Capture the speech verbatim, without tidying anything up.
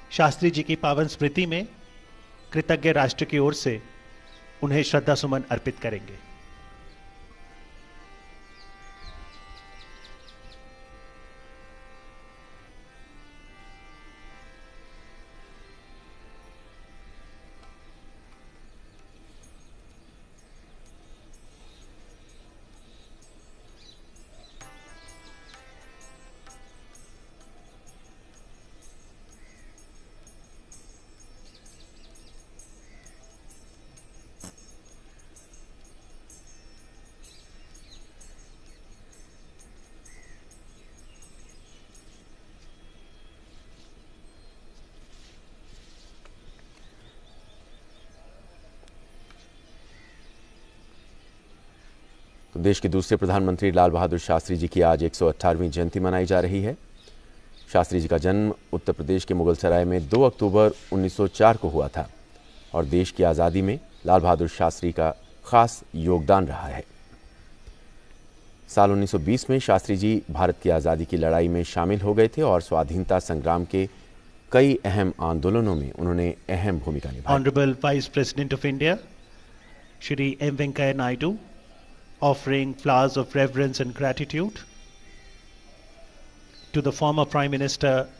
शास्त्री जी की पावन स्मृति में कृतज्ञ राष्ट्र की ओर से उन्हें श्रद्धा सुमन अर्पित करेंगे। तो देश के दूसरे प्रधानमंत्री लाल बहादुर शास्त्री जी की आज एक सौ अठारहवीं जयंती मनाई जा रही है। शास्त्री जी का जन्म उत्तर प्रदेश के मुगलसराय में दो अक्टूबर उन्नीस सौ चार को हुआ था और देश की आज़ादी में लाल बहादुर शास्त्री का खास योगदान रहा है। साल उन्नीस सौ बीस में शास्त्री जी भारत की आज़ादी की लड़ाई में शामिल हो गए थे और स्वाधीनता संग्राम के कई अहम आंदोलनों में उन्होंने अहम भूमिका निभाई। Honourable vice president of India Shri M Venkaiah Naidu offering flowers of reverence and gratitude to the former Prime Minister